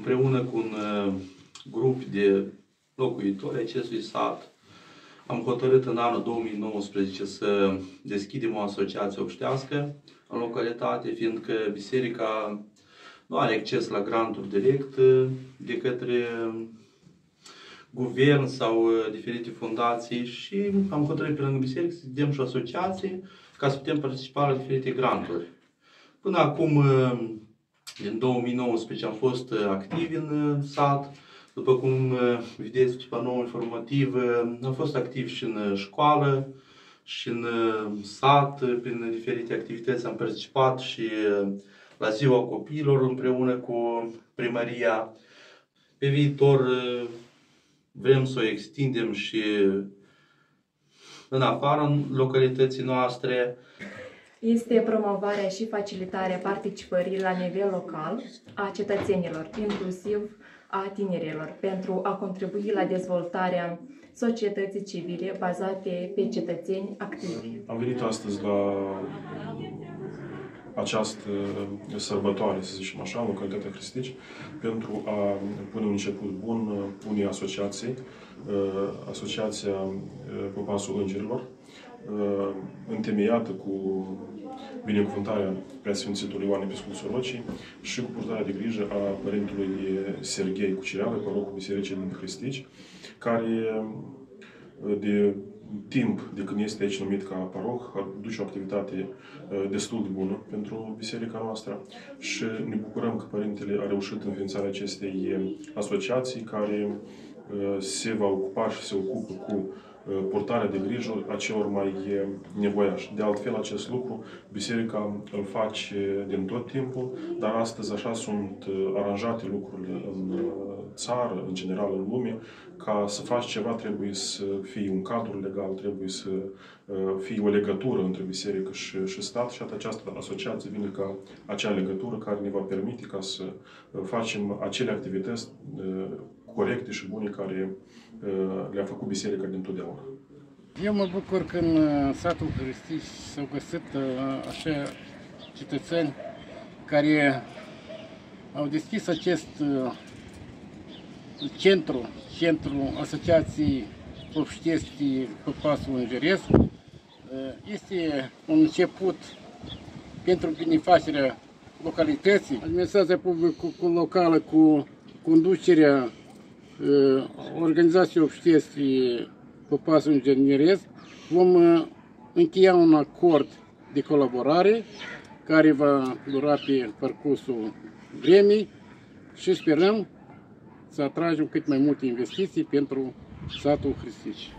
împreună cu un grup de locuitori acestui sat, am hotărât în anul 2019 să deschidem o asociație obștească în localitate, fiindcă biserica nu are acces la granturi direct de către guvern sau diferite fundații și am hotărât pe lângă biserică să dăm și asociații ca să putem participa la diferite granturi. Până acum, în 2019, am fost activi în sat. După cum vedeți pe panoul informativ, am fost activ și în școală, și în sat, prin diferite activități. Am participat și la Ziua Copiilor împreună cu primăria. Pe viitor vrem să o extindem și în afara localității noastre. Este promovarea și facilitarea participării la nivel local a cetățenilor, inclusiv a tinerilor, pentru a contribui la dezvoltarea societății civile bazate pe cetățeni activi. Am venit astăzi la această sărbătoare, să zicem așa, în localitatea Hristici, pentru a pune un început bun unei asociații, Asociația Popasul Îngerilor, întemeiată cu binecuvântarea Preasfințitului Ioan Episcopul Sorocii și cu purtarea de grijă a părintelui Serghei Cucireală, parocul Bisericii din Hristici, care de timp de când este aici numit ca paroh, duce o activitate destul de bună pentru biserica noastră și ne bucurăm că părintele a reușit înființarea acestei asociații care se va ocupa și se ocupă cu purtarea de grijă a celor mai nevoiași. De altfel, acest lucru biserica îl face din tot timpul, dar astăzi așa sunt aranjate lucrurile în țară, în general în lume, ca să faci ceva trebuie să fie un cadru legal, trebuie să fie o legătură între biserică și stat și această asociație vine ca acea legătură care ne va permite ca să facem acele activități corecte și bune care le-a făcut biserica dintotdeauna. Eu mă bucur că în satul Hristici s-au găsit așa cetățeni care au deschis acest centru Asociației Obștiești Popasul Îngeresc. Este un început pentru benefacerea localității. Administrația publică locală cu conducerea Organizației Obștiești Popasul Îngeresc vom încheia un acord de colaborare care va dura pe parcursul vremii și sperăm să atragem cât mai multe investiții pentru satul Hristici.